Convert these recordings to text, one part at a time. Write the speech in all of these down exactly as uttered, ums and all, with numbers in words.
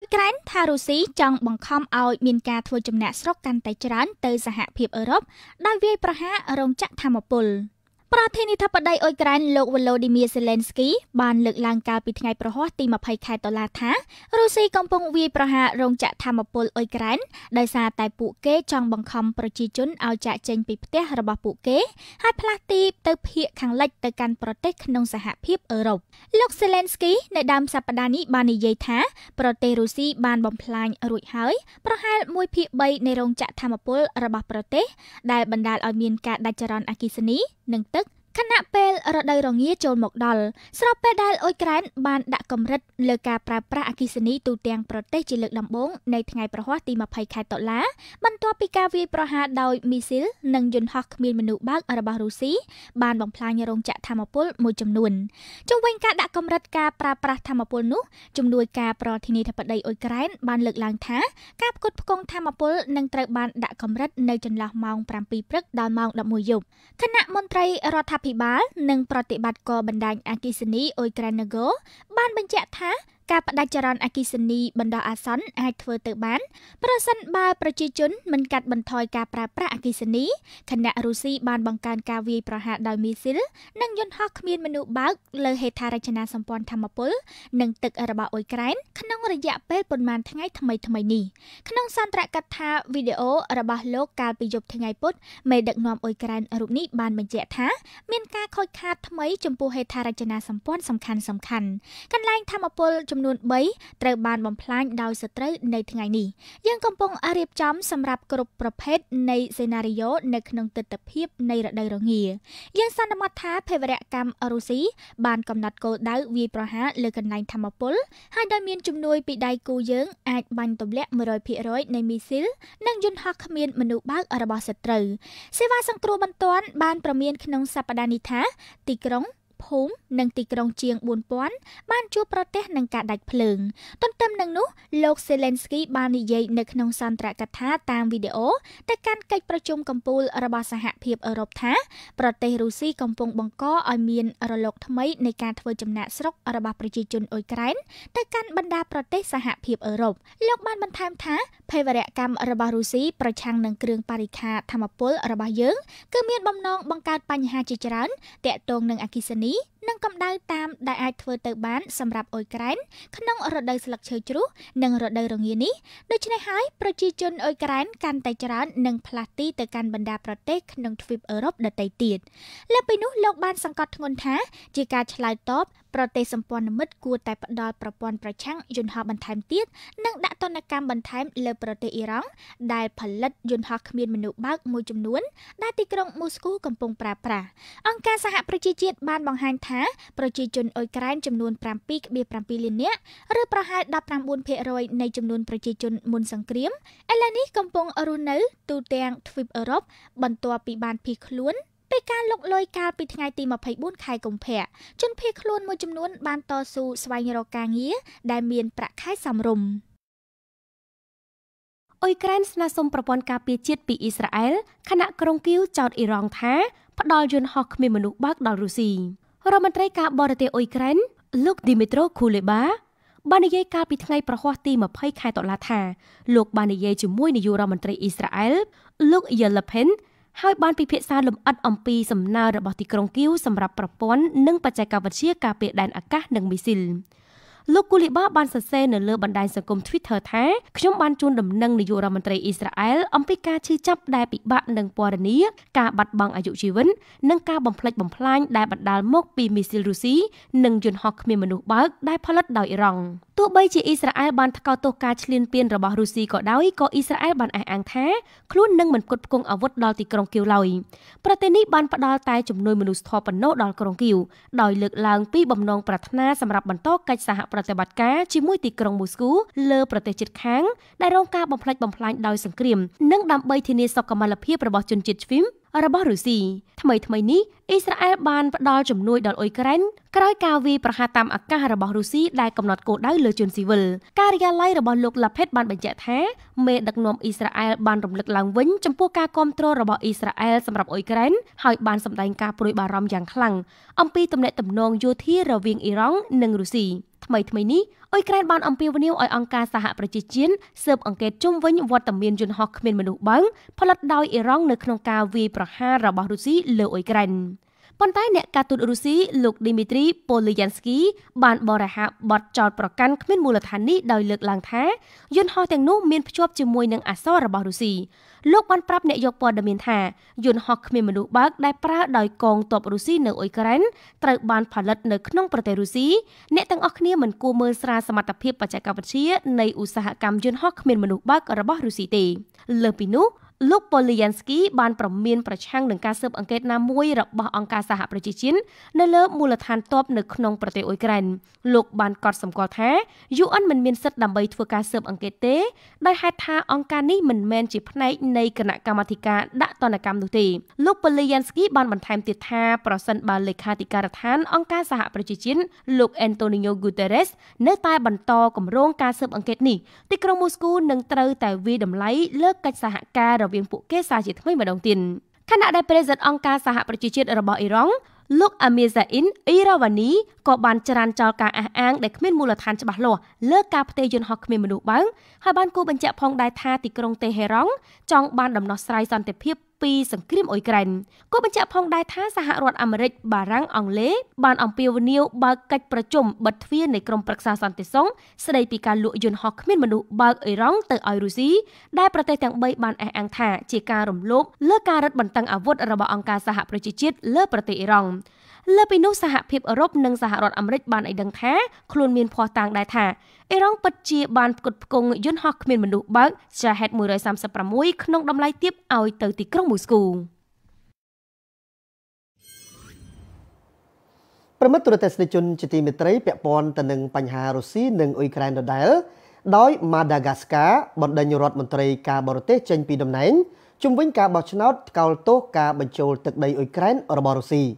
ក្រែនថារុស្ស៊ីចង់បង្ខំឲ្យមានការធ្វើចំណាក់ស្រុកកាន់តែច្រើនទៅសហភាពអឺរ៉ុបដោយវាយប្រហាររោងចក្រថាមពលប្រធានាធិបតីអ៊ុយក្រែនលោក Volodymyr Zelensky បានលើកឡើងកាលពីថ្ងៃប្រហ័សទីម្ភៃខែតុលាថារុស្ស៊ីកំពុងវាយប្រហាររោងចក្រថាមពលអ៊ុយក្រែនដោយសារតែពួកគេចង់បង្ខំប្រជាជនឲ្យចាកចេញពីផ្ទះរបស់ពួកគេហើយផ្លាស់ទីទៅភាគខាងលិចទៅកាន់ប្រទេសក្នុងសហភាពអឺរ៉ុបលោក Zelensky នៅដើមសប្តាហ៍នេះបាននិយាយថាប្រទេសរុស្ស៊ីបានបំផ្លាញរួចហើយប្រហែលមួយភាគបីនៃរោងចក្រថាមពលរបស់ប្រទេសដែលបណ្ដាលឲ្យមានការដាច់ចរន្តអគ្គិសនីនិងទឹកខណៈពេលរដូវរងាចូលមកដល់ស្របពេលដែលអ៊ុយក្រែនបានដាក់កម្រិតលើការប្រើប្រាស់អគ្គិសនីទូទាំងប្រទេសជាលើកដំបូងនៅថ្ងៃប្រហ័សទីម្ភៃខែតុលាបន្ទាប់ពីការវាយប្រហារដោយមីស៊ីលនិងយន្តហោះគ្មានមនុស្សបើករបស់រុស្ស៊ីបានបំផ្លាញរោងចក្រថាមពលមួយចំនួនជុំវិញការដាក់កម្រិតការប្រើប្រាស់ថាមពលនោះជំនួយការប្រធានាធិបតីអ៊ុយក្រែនបានលើកឡើងថាការផ្គត់ផ្គង់ថាមពលនឹងត្រូវបានដាក់កម្រិតនៅចន្លោះម៉ោងប្រាំពីរព្រឹកដល់ម៉ោងដប់មួយយប់គណៈមន្ត្រីរដ្ឋាភិបាលនិងប្រតិបត្តិការបណ្ដាញអគ្គិសនីអ៊ុយក្រែន បានបញ្ជាក់ថាការផ្ដាច់ចរន្តអគ្គិសនីបណ្ដោះអាសន្នអាចធ្វើទៅបានប្រសិនបើប្រជាជនមិនកាត់បន្ថយការប្រើប្រាស់អគ្គិសនីខណៈរុស្ស៊ីបានបង្កើនការវាយប្រហារដោយមីស៊ីលនិងយន្តហោះគ្មានមនុស្សបើកលើហេដ្ឋារចនាសម្ព័ន្ធថាមពលនិងទឹករបស់អ៊ុយក្រែនក្នុងរយៈពេលប៉ុន្មានថ្ងៃថ្មីថ្មីនេះក្នុងសន្ទរកថាវីដេអូរបស់លោកកាលពីយប់ថ្ងៃពុធមេដឹកនាំអ៊ុយក្រែនរូបនេះបានបញ្ជាក់ថាមានការខូចខាតថ្មីចំពោះហេដ្ឋារចនាសម្ព័ន្ធសំខាន់សំខាន់កន្លែងថាមពលចំនួនបីត្រូវបានបំផ្លាញដោយសត្រូវនៅថ្ងៃនេះយើងកំពុងរៀបចំសម្រាប់គ្រប់ប្រភេទនៃសេណារីយ៉ូនៅក្នុងទិដ្ឋភាពនៃរដូវរងាយើងសន្មតថាភេរវកម្មរុស្ស៊ីបានកំណត់គោលដៅវាយប្រហារលើកន្លែងថាមពលហើយដោយមានជំនួយពីដៃគូយើងអាចបាញ់ទម្លាក់មួយរយភាគរយនៃមីស៊ីលនិងយន្តហោះគ្មានមនុស្សបើករបស់សត្រូវសេវាសង្គ្រោះបន្ទាន់បានប្រមានក្នុងសប្តាហ៍នេះថាទីក្រុងភូមិនិងទីក្រុងជាងបួនពាន់បានជួបប្រទះនឹងការដាច់ភ្លើងទន្ទឹមនឹងនោះលោក Zelensky បាននិយាយនៅក្នុងសន្ទរកថាតាមវីដេអូទៅកាន់កិច្ចប្រជុំកំពូលរបស់សហភាពអឺរ៉ុបថាប្រទេសរុស្ស៊ីកំពុងបង្កឲ្យមានរលកថ្មីនៃការធ្វើចំណាកស្រុករបស់ប្រជាជនអ៊ុយក្រែនទៅកាន់បណ្ដាប្រទេសសហភាពអឺរ៉ុបលោកបានបន្ថែមថាភេរវកម្មរបស់រុស្ស៊ីប្រឆាំងនឹងគ្រឿងបរិក្ខារថាមពលរបស់យើងគឺមានបំណងបង្កើតបញ្ហាជាច្រើនទាក់ទងនឹងអគ្គិសនីនិងកម្ដៅតាមដែលអាចធ្វើទៅបានសម្រាប់អ៊ុយក្រែនក្នុងរដូវស្លឹកឈើជ្រុះនិងរដូវរងានេះដូច្នេះហើយប្រជាជនអ៊ុយក្រែនកាន់តែច្រើននិងផ្លាស់ទីទៅកាន់បណ្ដាប្រទេសក្នុងទ្វីបអឺរ៉ុបដទៃទៀតលើពីនោះលោកបានសង្កត់ធ្ងន់ថាជាការឆ្លើយតបប្រទេសសម្ព័ន្ធមិត្តគួរតែផ្ដល់ប្រព័ន្ធប្រឆាំងយន្តហោះបន្ថែមទៀតនិងដាក់ទណ្ឌកម្មបន្ថែមលើប្រទេសអ៊ីរ៉ង់ដែលផលិតយន្តហោះគ្មានមនុស្សបើកមួយចំនួនដែលទីក្រុងមូស្គូកំពុងប្រើប្រាស់អង្គការសហប្រជាជាតិបានបង្ហាញថាប្រជាជនអ៊ុយក្រែនចំនួន ប្រាំពីរភាគbảy លាននាក់ឬប្រហែល ដប់ប្រាំបួនភាគរយ នៃចំនួនប្រជាជនមុនសង្គ្រាមឥឡូវនេះកំពុងរស់នៅទូទាំងទ្វីបអឺរ៉ុបបន្ទាប់ពីបានភៀសខ្លួនពីការលុកលុយកាលពីថ្ងៃទីម្ភៃបួនខែកុម្ភៈជនភៀសខ្លួនមួយចំនួនបានតស៊ូស្វែងរកការងារដែលមានប្រាក់ខែសមរម្យអ៊ុយក្រែនស្នើសុំប្រព័ន្ធការពារជាតិពីអ៊ីស្រាអែលខណៈក្រុងគៀវចោទអ៊ីរ៉ង់ថាផ្ដល់យន្តហោះគ្មានមនុស្សបើកដល់រុស្ស៊ីរដ្ឋមន្ត្រីការបរទេសអ៊ុយក្រែនលោក Dmytro Kuleba បាននិយាយកាលពីថ្ងៃប្រហ័សទីម្ភៃខែតុលាថាលោកបាននិយាយជាមួយនាយករដ្ឋមន្ត្រីអ៊ីស្រាអែលលោក Yair Lapidហើយបានពិភាក្សាលម្អិតអំពីសំណើរបស់ទីក្រុងគៀវសម្រាប់ប្រព័ន្ធនិងបច្ចេកវិទ្យាការពារដែនអាកាសនិងមីស៊ីលលោកគូលីបាបានសរសេរនៅលើបណ្ដាញសង្គម Twitter ថាខ្ញុំបានជូនដំណឹងនាយករដ្ឋមន្ត្រីអ៊ីស្រាអែលអំពីការឈឺចាប់ដែលពិបាកនឹងពណ៌នាការបាត់បង់អាយុជីវិតនិងការបំផ្លិចបំផ្លាញដែលបណ្ដាលមកពីមីស៊ីលរុស្ស៊ីនិងយន្តហោះគ្មានមនុស្សបើកដែលផលិតដោយអ៊ីរ៉ង់ទោះបីជាអ៊ីស្រាអែលបានថ្កោលទោសការឈ្លានពានរបស់រុស្ស៊ីក៏ដោយក៏អ៊ីស្រាអែលបានអះអាងថាខ្លួននឹងមិនផ្គត់ផ្គង់អាវុធដល់ទីក្រុងគៀវឡើយប្រទេសនេះបានផ្ដល់តែជំនួយមនុស្សធម៌ប៉ុណ្ណោះដល់ក្រុងគៀវដោយលើកឡើងពីបំណងប្រាថ្នាសម្រាប់បន្តកិច្ចសហប្រតិបត្តិការជាមួយទីក្រុងមូស្គូលើប្រទេសជិតខាងដែលរងការបំផ្លិចបំផ្លាញដោយសង្គ្រាមនិងដើម្បីធានាសុខុមាលភាពរបស់ជនជាតិជ្វីមរបស់រុស្ស៊ីថ្មីថ្មីនេះអ៊ីស្រាអែលបានផ្ដល់ជំនួយដល់អ៊ុយក្រែនក្រោយការវាយប្រហារតាមអាកាសរបស់រុស្ស៊ីដែលកំណត់គោលដៅលើជនស៊ីវិលការិយាល័យរបស់លោក Lapid បានបញ្ជាក់ថាមេដឹកនាំអ៊ីស្រាអែលបានរំលឹកឡើងវិញចំពោះការគាំទ្ររបស់អ៊ីស្រាអែលសម្រាប់អ៊ុយក្រែនហើយបានសម្ដែងការព្រួយបារម្ភយ៉ាងខ្លាំងអំពីទំនាក់ទំនងយោធារវាងអ៊ីរ៉ង់និងរុស្ស៊ីថ្មីថ្មីនេះអ៊ុយក្រែនបានអំពាវនាវឲ្យអង្គការសហប្រជាជាតិស៊ើបអង្កេតជុំវិញវត្តមានយន្តហោះគ្មានមនុស្សបើកផលិតដោយអ៊ីរ៉ង់នៅក្នុងការវាយប្រហាររបស់រុស្ស៊ីលើអ៊ុយក្រែនប៉ុន្តែអ្នកការទូតរុស្ស៊ីលោកឌីមីទ្រីប៉ូលីយ៉ាន់ស្គីបានបរិហាបទចោទប្រកាន់គ្មានមូលដ្ឋាននេះដោយលើកឡើងថាយន្តហោះទាំងនោះមានភ្ជាប់ជាមួយនឹងអក្សររបស់រុស្ស៊ីលោកបានប្រាប់អ្នកយកព័ត៌មានថាយន្តហោះគ្មានមនុស្សបើកដែលប្រើដោយកងទ័ពរុស្ស៊ីនៅអ៊ុយក្រែនត្រូវបានផលិតនៅក្នុងប្រទេសរុស្ស៊ីអ្នកទាំងអស់គ្នាមិនគួរមើលស្រាលសមត្ថភាពបច្ចេកវិទ្យានៃឧស្សាហកម្មយន្តហោះគ្មានមនុស្សបើករបស់រុស្ស៊ីទេលើពីនោះលោកប៉ូលីយ៉ាន់ស្គីបានប្រមានប្រឆាំងនឹងការស៊ើបអង្កេតណាមួយរបស់អង្គការសហប្រជាជាតិនៅលើមូលដ្ឋានទ័ពនៅក្នុងប្រទេសអ៊ុយក្រែនលោកបានកត់សម្គាល់ថា យូ អិន មិនមានសិទ្ធិដើម្បីធ្វើការស៊ើបអង្កេតទេដោយហេតុថាអង្គការនេះមិនមែនជាផ្នែកនៃគណៈកម្មាធិការដាក់ទណ្ឌកម្មនោះទេលោកប៉ូលីយ៉ាន់ស្គីបានបន្ថែមទៀតថាប្រសិនបើលេខាធិការដ្ឋានអង្គការសហប្រជាជាតិលោកអេនតូនីញ៉ូហ្គូតេរ៉េសនៅតែបន្តគម្រោងការស៊ើបអង្កេតនេះទីក្រុងមូស្គូនឹងត្រូវតែវាយតម្លៃលើកិច្ចសហការរវាងពួកគេសារជាថ្មីម្ដងទៀតខណៈដែលប្រេសិតអង្គការសហប្រជាជាតិរបស់អ៊ីរ៉ង់លោកអាមីសាអ៊ីនអ៊ីរ៉ាវ៉ានីក៏បានច្រានចោលការអះអាងដែលគ្មានមូលដ្ឋានច្បាស់លាស់លើការផ្ទេរយន្តហោះគ្មានមនុស្សបើកហើយបានគូបញ្ជាក់ផងដែរថាទីក្រុងតេហេរ៉ង់ចង់បានដំណោះស្រាយសន្តិភាពពីសង្គ្រាមអ៊ុយក្រែនក៏បញ្ជាក់ផងដែរថាសហរដ្ឋអាមេរិកបារាំងអង់គ្លេសបានអំពាវនាវបើកកិច្ចប្រជុំបិទទ្វារនៃក្រុមប្រឹក្សាសន្តិសុខស្ដីពីការលក់យន្តហោះគ្មានមនុស្សបើកអ៊ីរ៉ង់ទៅឲ្យរុស្ស៊ីដែលប្រទេសទាំងបីបានអះអាងថាជាការរំលោភលើការរឹតបន្តឹងអាវុធរបស់អង្គការសហប្រជាជាតិលើប្រទេសអ៊ីរ៉ង់លើពីនោះសហភាពអឺរ៉ុបនិងសហរដ្ឋអាមេរិកបានឲ្យដឹងថាខ្លួនមានភស្តុតាងដែរថាអ៊ីរ៉ង់ពិតជាបានផ្គត់ផ្គង់យន្តហោះគ្មានមនុស្សបើក Shahed មួយសាមសិបប្រាំមួយក្នុងតម្លៃទាបឲ្យទៅទីក្រុងមូស្គូប្រមិត្តទូរទស្សនិកជនជាទីមេត្រីពាក់ព័ន្ធទៅនឹងបញ្ហារុស្ស៊ីនិងអ៊ុយក្រែនដដែលដោយ Madagascar បណ្ដេញរដ្ឋមន្ត្រីការបរទេសចេញពីតំណែងជុំវិញការបោះឆ្នោតថ្កោលទោសការបញ្ចូលទឹកដីអ៊ុយក្រែនរបស់រុស្ស៊ី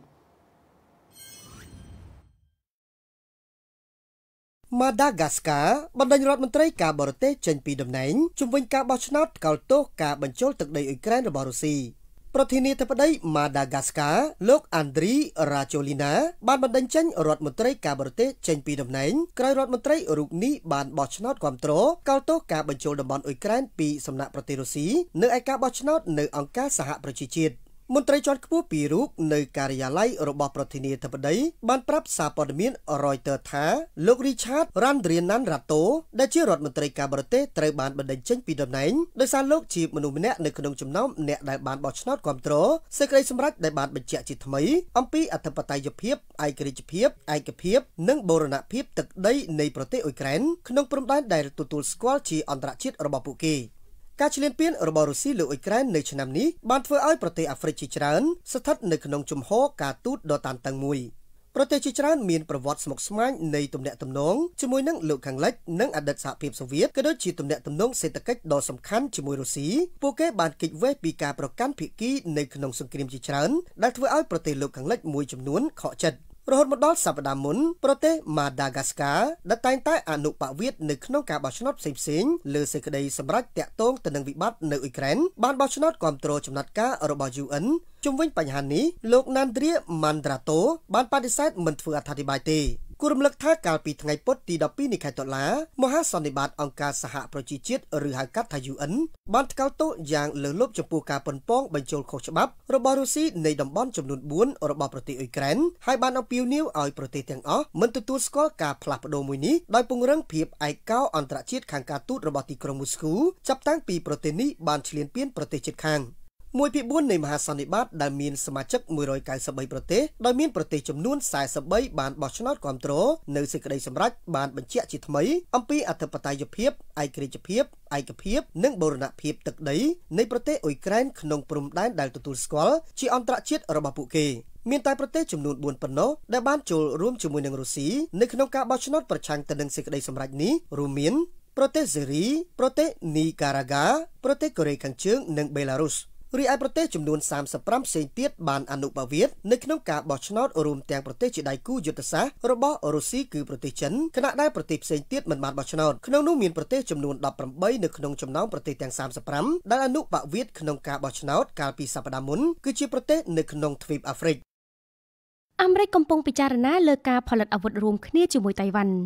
Madagascar បណ្ដេញរដ្ឋមន្ត្រីការបរទេសចេញពីតំណែងជុំវិញការបោះឆ្នោតថ្កោលទោសការបញ្ចូលទឹកដីអ៊ុយក្រែនរបស់រុស្ស៊ីប្រធានាធិបតី Madagascar លោក Andry Rajoelina បានបណ្ដេញចេញរដ្ឋមន្ត្រីការបរទេសចេញពីតំណែងក្រោយរដ្ឋមន្ត្រីរូបនេះបានបោះឆ្នោតគាំទ្រកោតទោសការបញ្ចូលតំបន់អ៊ុយក្រែនពីសំណាក់ប្រទេសរុស្ស៊ីនៅឯការបោះឆ្នោតនៅអង្គការសហប្រជាជាតិមន្ត្រីជាន់ខ្ពស់ពីររូបនៅការិយាល័យរបស់ប្រធានាធិបតីបានប្រាប់សារព័ត៌មាន Reuters ថាលោក Richard Randrianaranato ដែលជារដ្ឋមន្ត្រីការបរទេសត្រូវបានបណ្ដេញចេញពីតំណែងដោយសារលោកជាមនុស្សម្នាក់នៅក្នុងចំណោមអ្នកដែលបានបោះឆ្នោតគាំទ្រសេចក្តីសម្រេចដែលបានបញ្ជាក់ជាថ្មីអំពីអធិបតេយ្យភាពឯករាជ្យភាពឯកភាពនិងបូរណភាពទឹកដីនៃប្រទេសអ៊ុយក្រែនក្នុងព្រំដែនដែលទទួលស្គាល់ជាអន្តរជាតិរបស់ពួកគេការឈ្លានពានរបស់រុស្ស៊ីលើអ៊ុយក្រែននៅឆ្នាំនេះបានធ្វើឲ្យប្រទេសអាហ្វ្រិកជាច្រើនស្ថិតនៅក្នុងជំហរការទូតដ៏តានតឹងមួយប្រទេសជាច្រើនមានប្រវត្តិស្មុគស្មាញនៃទំនាក់ទំនងជាមួយនឹងលោកខាងលិចនិងអតីតសហភាពសូវៀតក៏ដូចជាទំនាក់ទំនងសេដ្ឋកិច្ចដ៏សំខាន់ជាមួយរុស្ស៊ីពួកគេបានគេចវេះពីការប្រកាន់ភាគីនៅក្នុងសង្គ្រាមជាច្រើនដែលធ្វើឲ្យប្រទេសលោកខាងលិចមួយចំនួនខកចិត្តរហូតមកដល់សប្តាហ៍មុនប្រទេស Madagascar ដែលតែងតែអនុបវាទនៅក្នុងការបោះឆ្នោតផ្សេងៗលើសេចក្តីសម្រេចតាក់ទងទៅនឹងវិបត្តិនៅអ៊ុយក្រែនបានបោះឆ្នោតគាំទ្រចំណាត់ការរបស់ យូ អិន ជុំវិញបញ្ហានេះលោក Nandria Mandrato បានបដិសេធមិនធ្វើអត្ថាធិប្បាយទេគូរំលឹកថាកាលពីថ្ងៃពុធទីដប់ពីរនៃខែតុលាមហាសន្និបាតអង្គការសហប្រជាជាតិឬហៅកាត់ថា យូ អិន បានថ្កោលទោសយ៉ាងលើសលប់ចំពោះការប៉ុនប៉ងបញ្ចូលខុសច្បាប់របស់រុស្ស៊ីនៃតំបន់ចំនួនបួនរបស់ប្រទេសអ៊ុយក្រែនហើយបានអំពាវនាវឲ្យប្រទេសទាំងអស់មិនទទួលស្គាល់ការផ្លាស់ប្ដូរមួយនេះដោយពង្រឹងភាពឯកោអន្តរជាតិខាងការទូតរបស់ទីក្រុងមូស្គូចាប់តាំងពីប្រទេសនេះបានឈ្លានពានប្រទេសជិតខាងមួយភាគបួននៃមហាសន្និបាតដែលមានសមាជិកមួយរយកៅសិបបីប្រទេសដោយមានប្រទេសចំនួនសែសិបបីបានបោះឆ្នោតគាំទ្រនៅសេចក្តីសម្រេចបានបញ្ជាក់ជាថ្មីអំពីអធិបតេយ្យភាពឯករាជ្យភាពឯកភាពនិងបូរណភាពទឹកដីនៃប្រទេសអ៊ុយក្រែនក្នុងព្រំដែនដែលទទួលស្គាល់ជាអន្តរជាតិរបស់ពួកគេមានតែប្រទេសចំនួនបួនប៉ុណ្ណោះដែលបានចូលរួមជាមួយនឹងរុស្ស៊ីនៅក្នុងការបោះឆ្នោតប្រឆាំងទៅនឹងសេចក្តីសម្រេចនេះរួមមានប្រទេសសេរីប្រទេសនីការ៉ាហ្គាប្រទេសកូរ៉េខាងជើងនិងបេឡារុសរីឯប្រទេសចំនួនសាមសិបប្រាំផ្សេងទៀតបានអនុបវាទនៅក្នុងការបោះឆ្នោតរួមទាំងប្រទេសជាដៃគូយុទ្ធសាស្ត្ររបស់រុស្ស៊ីគឺប្រទេសចិនខណៈដែលប្រទេសផ្សេងទៀតមិនបានបោះឆ្នោតក្នុងនោះមានប្រទេសចំនួនដប់ប្រាំបីនៅក្នុងចំណោមប្រទេសទាំងសាមសិបប្រាំដែលអនុបវាទក្នុងការបោះឆ្នោតកាលពីសប្តាហ៍មុនគឺជាប្រទេសនៅក្នុងទ្វីបអាហ្វ្រិកអាមេរិកកំពុងពិចារណាលើការផលិតអាវុធរួមគ្នាជាមួយតៃវ៉ាន់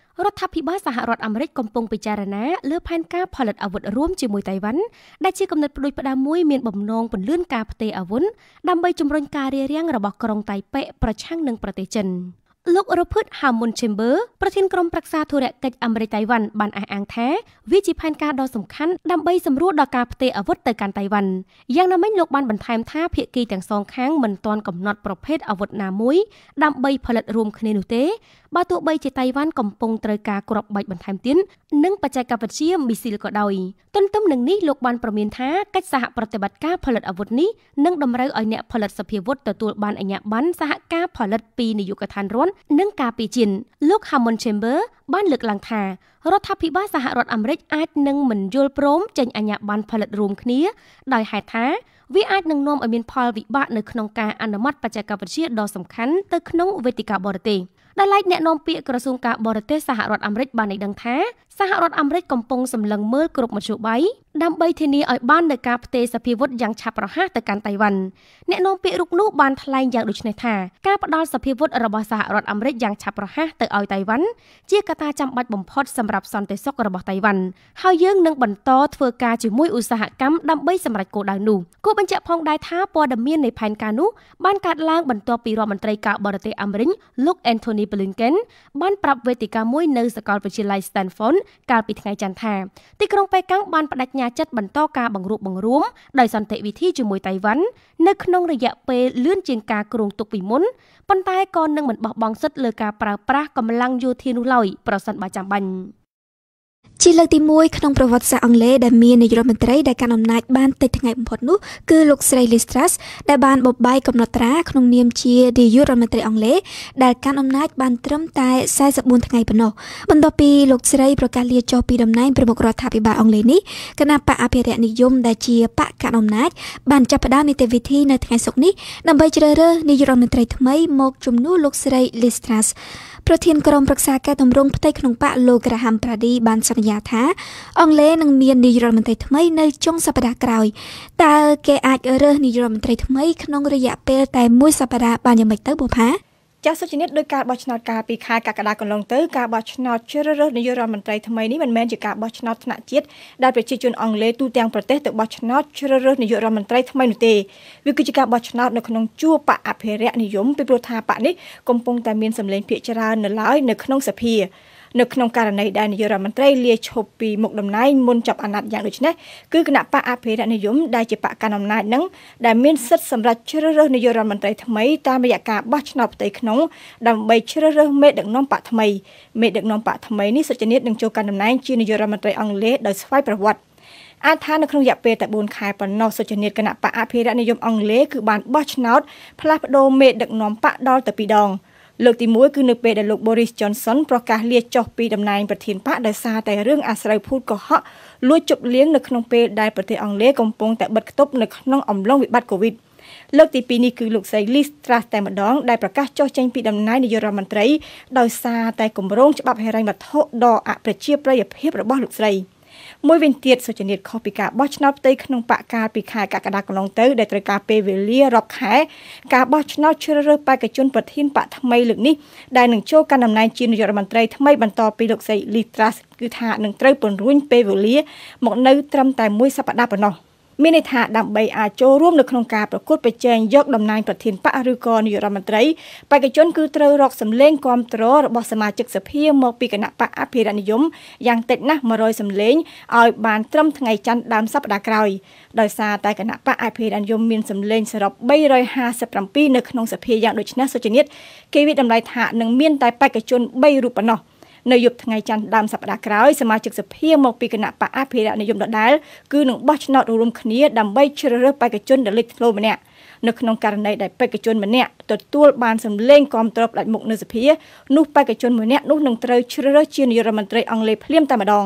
រដ្ឋាភិបាលសហរដ្ឋអាមេរិកកំពុងពិចារណាលើផែនការផលិតអាវុធរួមជាមួយតៃវ៉ាន់ដែលជាគំនិតផ្ដួចផ្ដើមមួយមានបំណងពន្លឿនការផ្ទេរអាវុធដើម្បីជំរុញការរារាំងរបស់ក្រុងតៃប៉េប្រឆាំងនឹងប្រទេសចិនលោក Robert Hammond Chamber ប្រធានក្រុមប្រឹក្សាធុរកិច្ចអាមេរិកតៃវ៉ាន់បានអះអាងថាវាជាផែនការដ៏សំខាន់ដើម្បីសម្រួលដល់ការផ្ទេរអាវុធទៅកាន់តៃវ៉ាន់យ៉ាងណាមិញលោកបានបន្ថែមថាភាគីទាំងសងខាងមិនទាន់កំណត់ប្រភេទអាវុធណាមួយដើម្បីផលិតរួមគ្នានោះទេបើទោះបីជាតៃវ៉ាន់កំពុងត្រូវការគ្រាប់បែកបន្ថែមទៀតនិងបច្ចេកវិទ្យាមីស៊ីលក៏ដោយទន្ទឹមនឹងនេះលោកបានប្រមានថាកិច្ចសហប្រតិបត្តិការផលិតអាវុធនេះនឹងតម្រូវឲ្យអ្នកផលិតសភាវុធទទួលបានអាជ្ញាប័ណ្ណសហការផលិតពីនាយកដ្ឋានរដ្ឋនិងការពីជាតិលោក Hammond Chamber បានលើកឡើងថារដ្ឋាភិបាលសហរដ្ឋអាមេរិកអាចនឹងមិនយល់ព្រមចេញអាជ្ញាប័ណ្ណផលិតរួមគ្នាដោយហេតុថាវាអាចនឹងនាំឲ្យមានផលវិបាកនៅក្នុងការអនុម័តបច្ចេកវិទ្យាដ៏សំខាន់ទៅក្នុងវេទិកាបរទេសដែលឡែកអ្នកនាំពាក្យក្រសួងការបរទេសសហរដ្ឋអាមេរិកបានឲ្យដឹងថាសហរដ្ឋអាមេរិកកំពុងសម្លឹងមើលគ្រប់មធ្យោបាយដើម្បីធានាឲ្យបាននូវការផ្ទេរសភាវុធយ៉ាងឆាប់រហ័សទៅកាន់តៃវ៉ាន់អ្នកនាំពាក្យរូបនោះបានថ្លែងយ៉ាងដូចនេះថាការផ្ដល់សភាវុធរបស់សហរដ្ឋអាមេរិកយ៉ាងឆាប់រហ័សទៅឲ្យតៃវ៉ាន់ជាកត្តាចាំបាច់បំផុតសម្រាប់សន្តិសុខរបស់តៃវ៉ាន់ហើយយើងនឹងបន្តធ្វើការជាមួយឧស្សាហកម្មដើម្បីសម្រេចគោលដៅនោះគួរបញ្ជាក់ផងដែរថាព័ត៌មាននៃផែនការនោះបានកើតឡើងបន្ទាប់ពីរដ្ឋមន្ត្រីការបរទេសអាមេរិកលោក Anthony Blinken បានប្រាប់វេទិកាមួយនៅសាកលវិទ្យាល័យ Stanford កាលពីថ្ងៃច័ន្ទថាទីក្រុងប៉េកាំងបានបដិញ្ញាចិត្តបន្តការបង្រួបបង្រួមដោយសន្តិវិធីជាមួយតៃវ៉ាន់នៅក្នុងរយៈពេលលឿនជាងការគ្រោងទុកពីមុនប៉ុន្តែក៏នឹងមិនបោះបង់សិទ្ធិលើការប្រើប្រាស់កម្លាំងយោធានោះឡើយប្រសិនបើចាំបាច់ជាលើកទីមួយក្នុងប្រវត្តិសាស្ត្រអង់គ្លេសដែលមាននាយករដ្ឋមន្ត្រីដែលកាន់អំណាចបានតិចថ្ងៃបំផុតនោះគឺលោកស្រី Liz Truss ដែលបានបបាយកំណត់ត្រាក្នុងនាមជានាយករដ្ឋមន្ត្រីអង់គ្លេសដែលកាន់អំណាចបានត្រឹមតែសែនសិបបួនថ្ងៃប៉ុណ្ណោះបន្ទាប់ពីលោកស្រីប្រកាសលាចុះពីតំណែងប្រមុខរដ្ឋាភិបាលអង់គ្លេសនេះគណៈបកអភិរក្សនិយមដែលជាបកកាន់អំណាចបានចាប់ផ្ដើមនីតិវិធីនៅថ្ងៃសុក្រនេះដើម្បីជ្រើសរើសនាយករដ្ឋមន្ត្រីថ្មីមកជំនួសលោកស្រី Liz Trussប្រធានក្រុមប្រឹក្សាកែតម្រង់ផ្ទៃក្នុងបកលោក Graham Brady បានសន្យាថាអង់គ្លេសនឹងមាននាយករដ្ឋមន្ត្រីថ្មីនៅចុងសប្តាហ៍ក្រោយតើគេអាចរើសនាយករដ្ឋមន្ត្រីថ្មីក្នុងរយៈពេលតែមួយសប្តាហ៍បានយ៉ាងម៉េចទៅបុផាចាសសុជនិតដោយការបោះឆ្នោតកាលពីខែកក្កដាកន្លងទៅការបោះឆ្នោតជ្រើសរើសនាយករដ្ឋមន្ត្រីថ្មីនេះមិនមែនជាការបោះឆ្នោតថ្នាក់ជាតិដែលប្រជាជនអង់គ្លេសទូទាំងប្រទេសទៅបោះឆ្នោតជ្រើសរើសនាយករដ្ឋមន្ត្រីថ្មីនោះទេវាគឺជាការបោះឆ្នោតនៅក្នុងជួរបកអភិរក្សនិយមពីព្រោះថាបកនេះកំពុងតែមានសម្លេងភាគច្រើននៅឡើយនៅក្នុងសភានៅក្នុងករណីដែលនាយករដ្ឋមន្ត្រីលាឈប់ពីមុខតំណែងមុនចាប់អាណត្តិយ៉ាងដូចនេះគឺគណៈបកអភិរក្សនិយមដែលជាបកកណ្ដាលអំណាចនឹងដែលមានសិទ្ធិសម្រាប់ជ្រើសរើសនាយករដ្ឋមន្ត្រីថ្មីតាមរយៈការបោះឆ្នោតផ្ទៃក្នុងដើម្បីជ្រើសរើសមេដឹកនាំបកថ្មីមេដឹកនាំបកថ្មីនេះសុចរិតនឹងចូលកាន់តំណែងជានាយករដ្ឋមន្ត្រីអង់គ្លេសដោយស្វ័យប្រវត្តិអាចថានៅក្នុងរយៈពេលតែបួនខែប៉ុណ្ណោះសុចរិតគណៈបកអភិរក្សនិយមអង់គ្លេសគឺបានបោះឆ្នោតផ្លាស់ប្ដូរមេដឹកនាំបកដល់ទៅពីរដងលើកទីមួយគឺនៅពេលដែលលោក Boris Johnson ប្រកាសលាចចុះពីតំណែងប្រធានបកដោយសារតែរឿងអាស្រូវភូតកុហកលួចជប់លៀងនៅក្នុងពេលដែលប្រទេសអង់គ្លេសកំពុងតែបិទគប់នៅក្នុងអំឡុងវិបត្តិ COVID លើកទីពីរនេះគឺលោកស្រី Liz Truss តែម្ដងដែលប្រកាសចុះចេញពីតំណែងនាយករដ្ឋមន្ត្រីដោយសារតែគម្រោងច្បាប់ហិរញ្ញវត្ថុដ៏អប្រជាប្រិយភាពរបស់លោកស្រីមួយវិញទៀតសុចរិតខុសពីការបោះឆ្នោតផ្ទៃក្នុងបកកាលពីខែកក្កដាកន្លងទៅដែលត្រូវការពេលវេលារាប់ខែការបោះឆ្នោតជ្រើសរើសបេក្ខជនប្រធានបកថ្មីលើកនេះដែលនឹងចូលកាន់តំណែងជានាយករដ្ឋមន្ត្រីថ្មីបន្តពីលោកស្រី Liz Truss គឺថានឹងត្រូវពង្រួញពេលវេលាមកនៅត្រឹមតែមួយសប្តាហ៍ប៉ុណ្ណោះមានន័យថាដើម្បីអាចចូលរួមនៅក្នុងការប្រកួតប្រជែងយកតំណែងប្រធានបកឬក៏នាយករដ្ឋមន្ត្រីបេក្ខជនគឺត្រូវរកសម្លេងគាំទ្ររបស់សមាជិកសភាមកពីគណៈបកអភិរក្សនិយមយ៉ាងតិចណាស់មួយរយសម្លេងឲ្យបានត្រឹមថ្ងៃច័ន្ទដើមសប្តាហ៍ក្រោយដោយសារតែគណៈបកអភិរក្សនិយមមានសម្លេងសរុបបីរយហាសិបប្រាំពីរនៅក្នុងសភាយ៉ាងដូចនេះសុចរិតគេវិតម្លៃថានឹងមានតែបេក្ខជនបីរូបប៉ុណ្ណោះនៅយប់ថ្ងៃច័ន្ទដើមសប្តាហ៍ក្រោយសមាជិកសភាមកពីគណៈបកអភិរក្សនិយមដដែលគឺនឹងបោះឆ្នោតរួមគ្នាដើម្បីជ្រើសរើសបេក្ខជនដែលលេចធ្លោម្នាក់នៅក្នុងករណីដែលបេក្ខជនម្នាក់ទទួលបានសម្លេងគាំទ្រផ្ដាច់មុខនៅសភានោះបេក្ខជនម្នាក់នោះនឹងត្រូវជ្រើសរើសជានាយករដ្ឋមន្ត្រីអង់គ្លេសភ្លាមតែម្ដង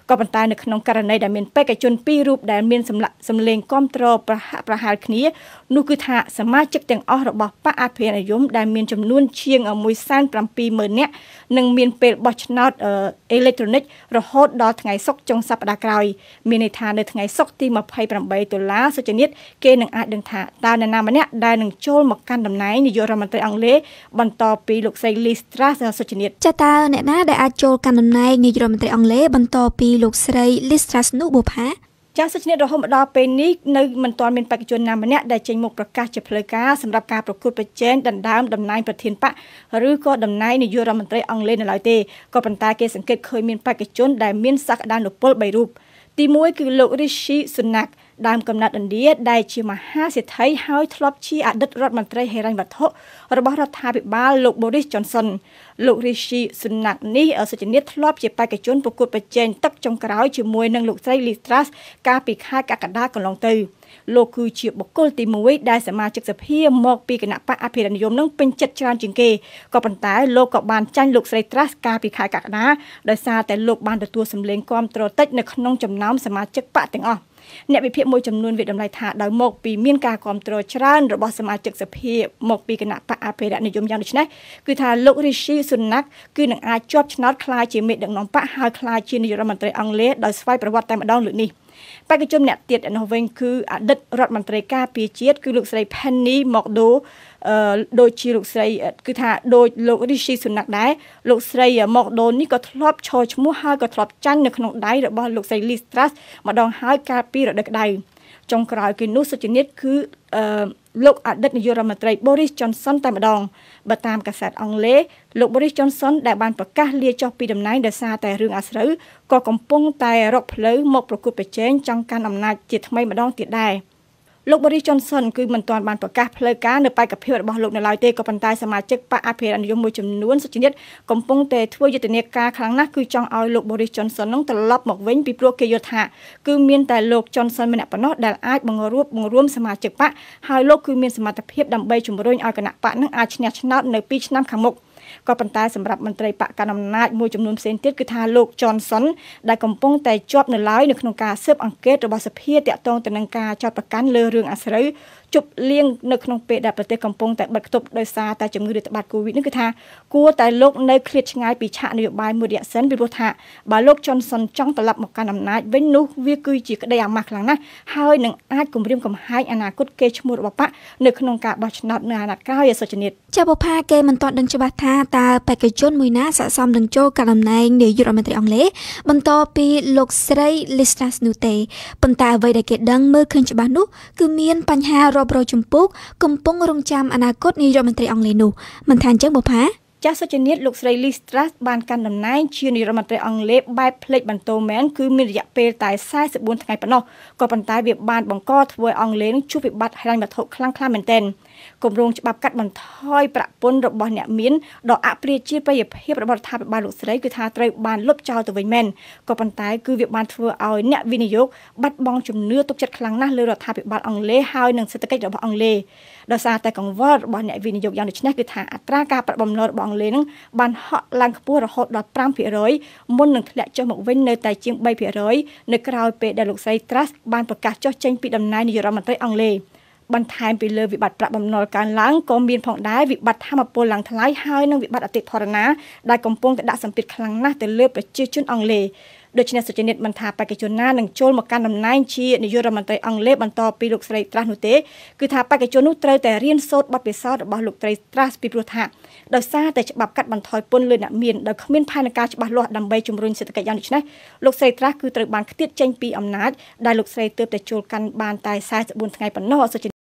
ក៏ប៉ុន្តែនៅក្នុងករណីដែលមានបេក្ខជនពីររូបដែលមានសម្លាក់សម្លេងគាំទ្រប្រហាក់ប្រហែលគ្នានោះគឺថាសមាជិកទាំងអស់របស់បកអភិនិយមដែលមានចំនួនជាង មួយសែនប្រាំពីរម៉ឺន នាក់នឹងមានពេលបោះឆ្នោតអេឡិចត្រូនិករហូតដល់ថ្ងៃសុក្រចុងសប្តាហ៍ក្រោយមានន័យថានៅថ្ងៃសុក្រទី ម្ភៃប្រាំបី តុលាសុចរិតគេនឹងអាចដឹងថាតើនរណាម្នាក់ដែលនឹងចូលមកកាន់តំណែងនាយករដ្ឋមន្ត្រីអង់គ្លេសបន្តពីលោកស្រី Liz Truss សុចរិតចាតើអ្នកណាដែលអាចចូលកាន់តំណែងនាយករដ្ឋមន្ត្រីអង់គ្លេសបន្តពីលោកស្រី Liz Truss នោះបុផាចាសសុចរិតរហូតមកដល់ពេលនេះនៅមិនទាន់មានបេក្ខជនណាម្នាក់ដែលចេញមុខប្រកាសជាផ្លូវការសម្រាប់ការប្រកួតប្រជែងដណ្ដើមតំណែងប្រធានបកឬក៏តំណែងនាយករដ្ឋមន្ត្រីអង់គ្លេសនៅឡើយទេក៏ប៉ុន្តែគេសង្កេតឃើញមានបេក្ខជនដែលមានសក្តានុពលបីរូបទីមួយគឺលោក Rishi Sunak ដើមកំណត់ឥណ្ឌាដែលជាមហាសេដ្ឋីហើយធ្លាប់ជាអតីតរដ្ឋមន្ត្រីហិរញ្ញវត្ថុរបស់រដ្ឋាភិបាលលោក Boris Johnson លោក Rishi Sunak នេះសុចរិតធ្លាប់ជាបេក្ខជនប្រកួតប្រជែងទឹកចុងក្រោយជាមួយនឹងលោកស្រី Liz Truss កាលពីខែកក្កដាកន្លងទៅលោកគឺជាបុគ្គលទីមួយដែលសមាជិកសភាមកពីគណៈបកអភិរក្សនិយមនឹងពេញចិត្តច្រើនជាងគេក៏ប៉ុន្តែលោកក៏បានចាញ់លោកស្រី Truss កាលពីខែកក្កដាដោយសារតែលោកបានទទួលសម្លេងគាំទ្រតិចនៅក្នុងចំណោមសមាជិកបកទាំងអស់អ្នកវិភាគមួយចំនួនវាតម្លៃថាដោយមកពីមានការគាំទ្រច្រើនរបស់សមាជិកសភាមកពីគណៈបកអភិរក្សនិយមយ៉ាងដូចនេះគឺថាលោក Rishi Sunak គឺនឹងអាចជាប់ឆ្នោតក្លាយជាមេដឹកនាំបកហើយក្លាយជានាយករដ្ឋមន្ត្រីអង់គ្លេសដោយស្វ័យប្រវត្តិតែម្ដងលើកនេះបេក្ខជនអ្នកទៀតនោះវិញគឺអតីតរដ្ឋមន្ត្រីការពារជាតិគឺលោកស្រី Penny Mordaunt អឺដូចជាលោកស្រីគឺថាដូចលោក Rishi Sunak ដែរលោកស្រី Mordaunt នេះក៏ធ្លាប់ឈរឈ្មោះហើយក៏ធ្លាប់ចាញ់នៅក្នុងដៃរបស់លោកស្រី Liz Truss ម្ដងហើយកាលពីរដូវក្តៅចុងក្រោយគឺនោះសុចរិតគឺអឺលោកអតីតនាយករដ្ឋមន្ត្រី Boris Johnson តែម្ដងបើតាមកាសែតអង់គ្លេសលោក Boris Johnson ដែលបានប្រកាសលាចុះពីតំណែងដោយសារតែរឿងអាស្រូវក៏កំពុងតែរកផ្លូវមកប្រកួតប្រជែងចង់កាន់អំណាចជាថ្មីម្ដងទៀតដែរលោក Boris Johnson គឺមិនទាន់បានប្រកាសផ្លូវការនៅបេក្ខភាពរបស់លោកនៅឡើយទេក៏ប៉ុន្តែសមាជិកបកអភិរក្សនិយមមួយចំនួនសុចរិតកំពុងតែធ្វើយុទ្ធនាការខ្លាំងណាស់គឺចង់ឲ្យលោក Boris Johnson នឹងត្រឡប់មកវិញពីព្រោះគេយល់ថាគឺមានតែលោក Johnson ម្នាក់ប៉ុណ្ណោះដែលអាចបង្រួបបង្រួមសមាជិកបកហើយលោកគឺមានសមត្ថភាពដើម្បីជំរុញឲ្យគណៈបកនឹងអាចឈ្នះឆ្នោតនៅពីឆ្នាំខាងមុខក៏ប៉ុន្តែសម្រាប់មន្ត្រីបកកណ្ដាលអំណាចមួយចំនួនផ្សេងទៀតគឺថាលោក Johnson ដែលកំពុងតែជាប់នៅឡើយនៅក្នុងការស៊ើបអង្កេតរបស់សភាទាក់ទងទៅនឹងការចោទប្រកាន់លើរឿងអាស្រូវជប់លៀងនៅក្នុងពេលដែលប្រទេសកំពុងតែបិទគប់ដោយសារតែជំងឺរាតត្បាត COVID នេះគឺថាគួរតែលោកនៅឃ្លាតឆ្ងាយពីឆាកនយោបាយមួយរយៈសិនពីព្រោះថាបើលោក Johnson ចង់ត្រឡប់មកកាន់អំណាចវិញនោះវាគឺជាក្តីអាម៉ាស់ខ្លាំងណាស់ហើយនឹងអាចគំរាមកំហែងអនាគតកេរ្តិ៍ឈ្មោះរបស់បកនៅក្នុងការបោះឆ្នោតនៅអាណត្តិក្រោយសុចរិតចាបុផាគេមិនទាន់ដឹងច្បាស់ថាតើបេក្ខជនមួយណាស័ក្តិសមនឹងចូលកាន់តំណែងនាយករដ្ឋមន្ត្រីអង់គ្លេសបន្តពីលោកស្រី Liz Truss នោះទេប៉ុន្តែអ្វីដែលគេដឹងមើលឃើញច្បាស់នោះគឺមានបញ្ហារាប់រយជំពូកកំពុងរងចាំអនាគតនាយករដ្ឋមន្ត្រីអង់គ្លេសនោះមិនថាអញ្ចឹងបុផាចាស់សុចរិតលោកស្រី Liz Truss បានកាន់តំណែងជានាយករដ្ឋមន្ត្រីអង់គ្លេសបែបផ្លេចបន្ទោមែនគឺមានរយៈពេលតែសែនបួនថ្ងៃប៉ុណ្ណោះក៏ប៉ុន្តែវាបានបង្កធ្វើឲ្យអង់គ្លេសនឹងជួបវិបត្តិហិរញ្ញវត្ថុខ្លាំងក្លាមែនទែនគម្រោងច្បាប់កាត់បន្ថយប្រាក់ពន្ធរបស់អ្នកមានដ៏អព្រាជាប្រិយភាពរបស់រដ្ឋាភិបាលលោកស្រីគឺថាត្រូវបានលុបចោលទៅវិញមែនក៏ប៉ុន្តែគឺវាបានធ្វើឲ្យអ្នកវិនិយោគបាត់បង់ជំនឿទុកចិត្តខ្លាំងណាស់លើរដ្ឋាភិបាលអង់គ្លេសហើយនឹងសេដ្ឋកិច្ចរបស់អង់គ្លេសដោយសារតែកង្វល់របស់អ្នកវិនិយោគយ៉ាងដូចនេះគឺថាអត្រាការប្រាក់បំណុលរបស់អង់គ្លេសនឹងបានហក់ឡើងខ្ពស់រហូតដល់ប្រាំភាគរយ មុននឹងធ្លាក់ចុះមកវិញនៅតែជាងបីភាគរយនៅក្រៅពេលដែលលោកស្រី Truss បានប្រកាសចុះចេញពីតំណែងនាយករដ្ឋមន្ត្រីអង់គ្លេសបន្ថែមពីលើវិបត្តិប្រាក់បំណុលកើនឡើងក៏មានផងដែរវិបត្តិថាមពលឡើងថ្លៃហើយនិងវិបត្តិអតិផរណាដែលកំពុងតែដាក់សម្ពាធខ្លាំងណាស់ទៅលើប្រជាជនអង់គ្លេសដូច្នេះសុចរិតមិនថាបេក្ខជនណានឹងចូលមកកាន់តំណែងជានាយករដ្ឋមន្ត្រីអង់គ្លេសបន្តពីលោកស្រី Truss នោះទេគឺថាបេក្ខជននោះត្រូវតែរៀនសូត្របទពិសោធន៍របស់លោកស្រី Truss ពីព្រោះថាដោយសារតែច្បាប់កាត់បន្ថយពន្ធលើអ្នកមានដោយគ្មានផែនការច្បាស់លាស់ដើម្បីជំរុញសេដ្ឋកិច្ចយ៉ាងនេះលោកស្រី Truss គឺត្រូវបានឃ្លាតចេញពីអំណាចដែលលោកស្រីទើបតែចូលកាន់បានតែសែនបួនថ្ងៃប៉ុណ្ណោះ